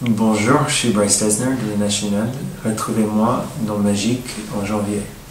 Bonjour, je suis Bryce Dessner de la Nationale. Retrouvez-moi dans Magique en janvier.